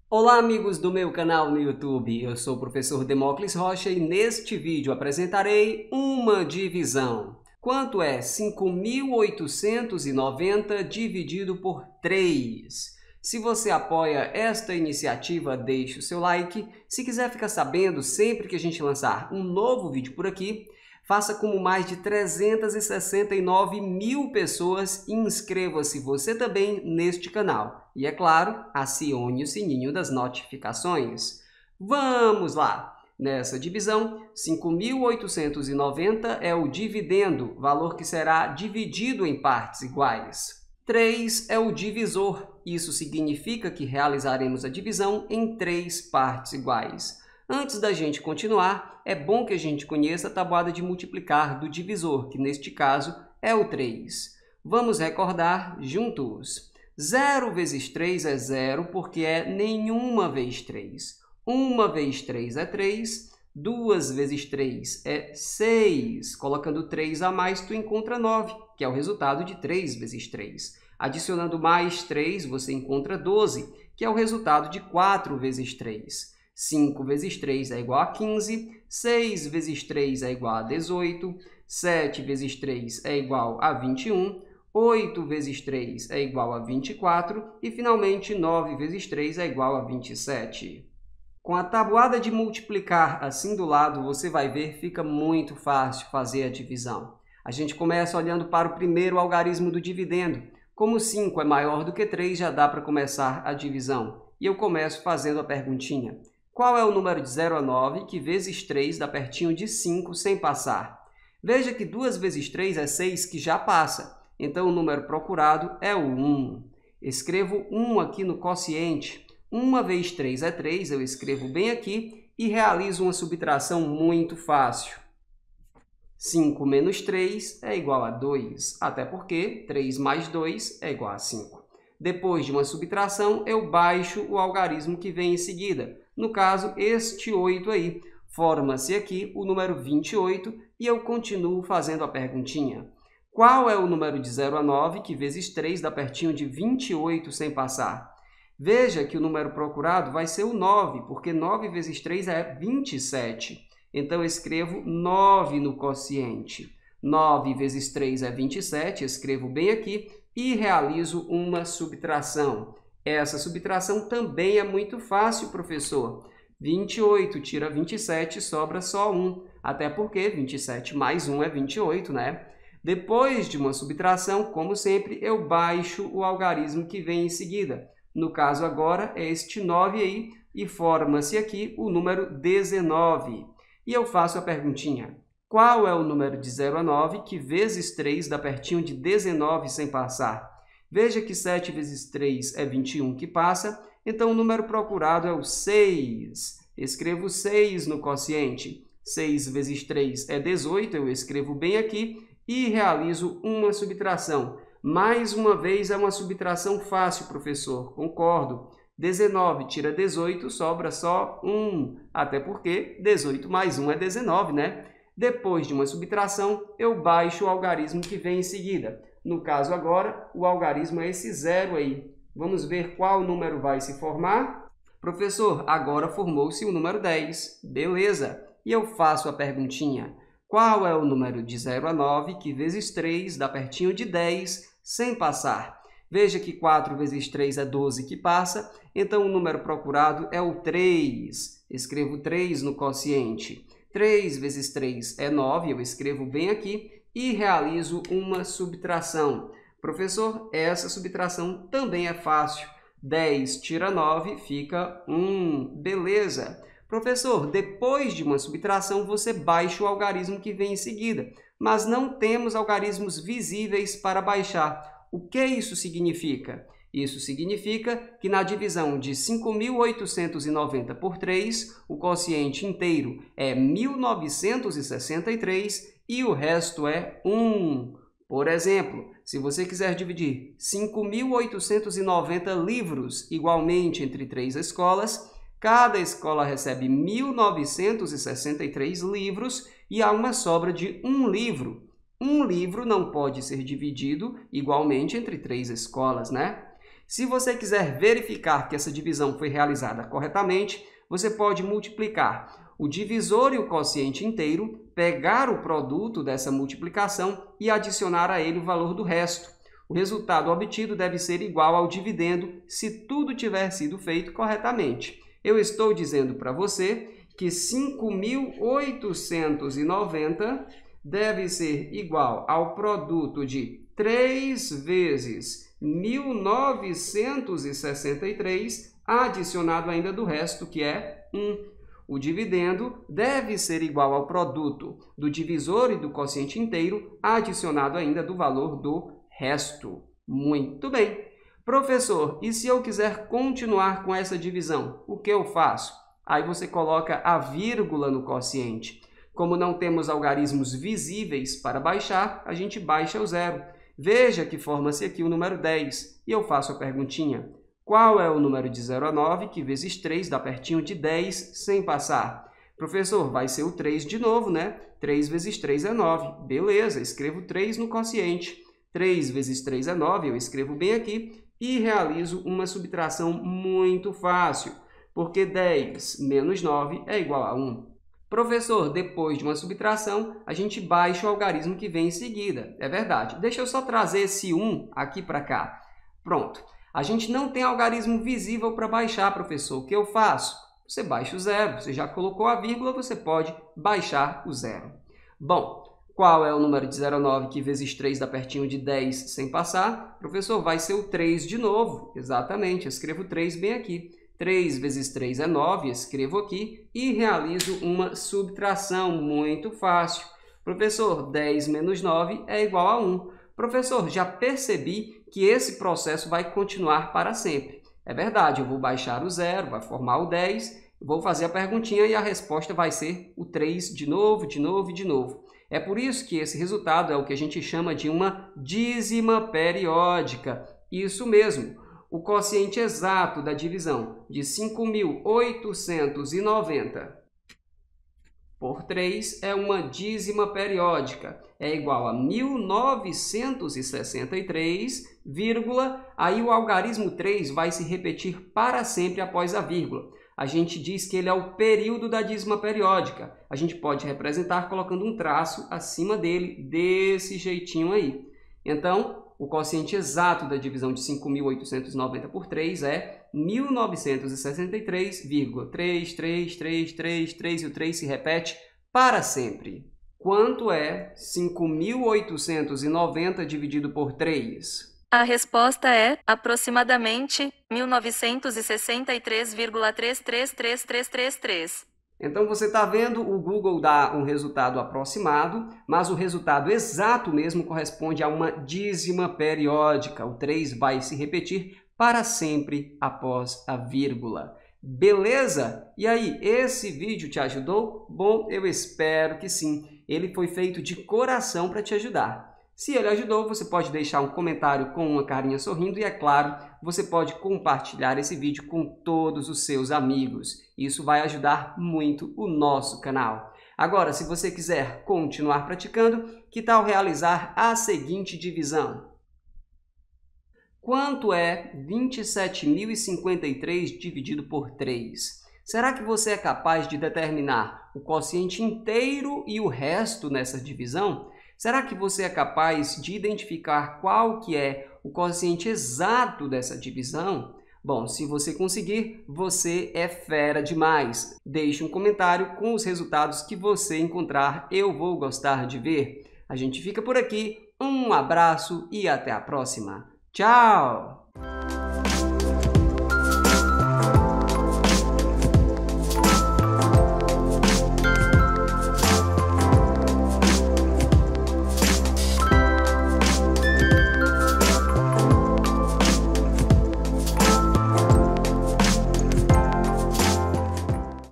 Olá, amigos do meu canal no YouTube. Eu sou o professor Demócles Rocha e neste vídeo apresentarei uma divisão. Quanto é 5.890 dividido por 3? Se você apoia esta iniciativa, deixe o seu like. Se quiser ficar sabendo sempre que a gente lançar um novo vídeo por aqui, faça como mais de 369 mil pessoas e inscreva-se você também neste canal. E, é claro, acione o sininho das notificações. Vamos lá! Nessa divisão, 5.890 é o dividendo, valor que será dividido em partes iguais. 3 é o divisor, isso significa que realizaremos a divisão em 3 partes iguais. Antes da gente continuar, é bom que a gente conheça a tabuada de multiplicar do divisor, que neste caso é o 3. Vamos recordar juntos. 0 vezes 3 é 0, porque é nenhuma vez 3. 1 vezes 3 é 3. 2 vezes 3 é 6. Colocando 3 a mais, tu encontra 9, que é o resultado de 3 vezes 3. Adicionando mais 3, você encontra 12, que é o resultado de 4 vezes 3. 5 vezes 3 é igual a 15, 6 vezes 3 é igual a 18, 7 vezes 3 é igual a 21, 8 vezes 3 é igual a 24 e, finalmente, 9 vezes 3 é igual a 27. Com a tabuada de multiplicar assim do lado, você vai ver que fica muito fácil fazer a divisão. A gente começa olhando para o primeiro algarismo do dividendo. Como 5 é maior do que 3, já dá para começar a divisão. E eu começo fazendo a perguntinha. Qual é o número de 0 a 9 que vezes 3 dá pertinho de 5 sem passar? Veja que 2 vezes 3 é 6, que já passa. Então, o número procurado é o 1. Escrevo 1 aqui no quociente. 1 vezes 3 é 3, eu escrevo bem aqui e realizo uma subtração muito fácil. 5 menos 3 é igual a 2, até porque 3 mais 2 é igual a 5. Depois de uma subtração, eu baixo o algarismo que vem em seguida. No caso, este 8 aí. Forma-se aqui o número 28 e eu continuo fazendo a perguntinha. Qual é o número de 0 a 9 que vezes 3 dá pertinho de 28 sem passar? Veja que o número procurado vai ser o 9, porque 9 vezes 3 é 27. Então, eu escrevo 9 no quociente. 9 vezes 3 é 27, escrevo bem aqui e realizo uma subtração. Essa subtração também é muito fácil, professor. 28 tira 27, sobra só 1. Até porque 27 mais 1 é 28, né? Depois de uma subtração, como sempre, eu baixo o algarismo que vem em seguida. No caso agora é este 9 aí e forma-se aqui o número 19. E eu faço a perguntinha. Qual é o número de 0 a 9 que vezes 3 dá pertinho de 19 sem passar? Veja que 7 vezes 3 é 21 que passa, então o número procurado é o 6. Escrevo 6 no quociente. 6 vezes 3 é 18, eu escrevo bem aqui e realizo uma subtração. Mais uma vez é uma subtração fácil, professor, concordo. 19 tira 18, sobra só 1, até porque 18 mais 1 é 19, né? Depois de uma subtração, eu baixo o algarismo que vem em seguida. No caso agora, o algarismo é esse 0 aí. Vamos ver qual número vai se formar? Professor, agora formou-se o número 10. Beleza. E eu faço a perguntinha. Qual é o número de 0 a 9 que vezes 3 dá pertinho de 10 sem passar? Veja que 4 vezes 3 é 12 que passa, então o número procurado é o 3. Escrevo 3 no quociente. 3 vezes 3 é 9, eu escrevo bem aqui e realizo uma subtração. Professor, essa subtração também é fácil. 10 tira 9, fica 1. Beleza. Professor, depois de uma subtração, você baixa o algarismo que vem em seguida, mas não temos algarismos visíveis para baixar. O que isso significa? Isso significa que na divisão de 5.890 por 3, o quociente inteiro é 1963 e o resto é 1. Por exemplo, se você quiser dividir 5.890 livros igualmente entre 3 escolas, cada escola recebe 1963 livros e há uma sobra de 1 livro. Um livro não pode ser dividido igualmente entre 3 escolas, né? Se você quiser verificar que essa divisão foi realizada corretamente, você pode multiplicar o divisor e o quociente inteiro, pegar o produto dessa multiplicação e adicionar a ele o valor do resto. O resultado obtido deve ser igual ao dividendo se tudo tiver sido feito corretamente. Eu estou dizendo para você que 5.890 deve ser igual ao produto de 3 vezes 1.963, adicionado ainda do resto, que é 1. O dividendo deve ser igual ao produto do divisor e do quociente inteiro, adicionado ainda do valor do resto. Muito bem. Professor, e se eu quiser continuar com essa divisão, o que eu faço? Aí você coloca a vírgula no quociente. Como não temos algarismos visíveis para baixar, a gente baixa o zero. Veja que forma-se aqui o número 10. E eu faço a perguntinha. Qual é o número de 0 a 9 que vezes 3 dá pertinho de 10 sem passar? Professor, vai ser o 3 de novo, né? 3 vezes 3 é 9. Beleza, escrevo 3 no quociente. 3 vezes 3 é 9, eu escrevo bem aqui e realizo uma subtração muito fácil, porque 10 menos 9 é igual a 1. Professor, depois de uma subtração, a gente baixa o algarismo que vem em seguida. É verdade. Deixa eu só trazer esse 1 aqui para cá. Pronto. A gente não tem algarismo visível para baixar, professor. O que eu faço? Você baixa o zero. Você já colocou a vírgula, você pode baixar o zero. Bom, qual é o número de 0 a 9 que vezes 3 dá pertinho de 10 sem passar? Professor, vai ser o 3 de novo. Exatamente, eu escrevo 3 bem aqui. 3 vezes 3 é 9, escrevo aqui e realizo uma subtração muito fácil. Professor, 10 menos 9 é igual a 1. Professor, já percebi que esse processo vai continuar para sempre. É verdade, eu vou baixar o zero, vai formar o 10, vou fazer a perguntinha e a resposta vai ser o 3 de novo, de novo e de novo. É por isso que esse resultado é o que a gente chama de uma dízima periódica. Isso mesmo. O quociente exato da divisão de 5.890 por 3 é uma dízima periódica. É igual a 1963, aí o algarismo 3 vai se repetir para sempre após a vírgula. A gente diz que ele é o período da dízima periódica. A gente pode representar colocando um traço acima dele, desse jeitinho aí. Então, o quociente exato da divisão de 5.890 por 3 é 1963,33333 e o 3 se repete para sempre. Quanto é 5.890 dividido por 3? A resposta é aproximadamente 1963,333333. Então, você está vendo, o Google dá um resultado aproximado, mas o resultado exato mesmo corresponde a uma dízima periódica. O 3 vai se repetir para sempre após a vírgula. Beleza? E aí, esse vídeo te ajudou? Bom, eu espero que sim. Ele foi feito de coração para te ajudar. Se ele ajudou, você pode deixar um comentário com uma carinha sorrindo e, é claro, você pode compartilhar esse vídeo com todos os seus amigos. Isso vai ajudar muito o nosso canal. Agora, se você quiser continuar praticando, que tal realizar a seguinte divisão? Quanto é 27.053 dividido por 3? Será que você é capaz de determinar o quociente inteiro e o resto nessa divisão? Será que você é capaz de identificar qual que é o quociente exato dessa divisão? Bom, se você conseguir, você é fera demais. Deixe um comentário com os resultados que você encontrar, eu vou gostar de ver. A gente fica por aqui, um abraço e até a próxima. Tchau!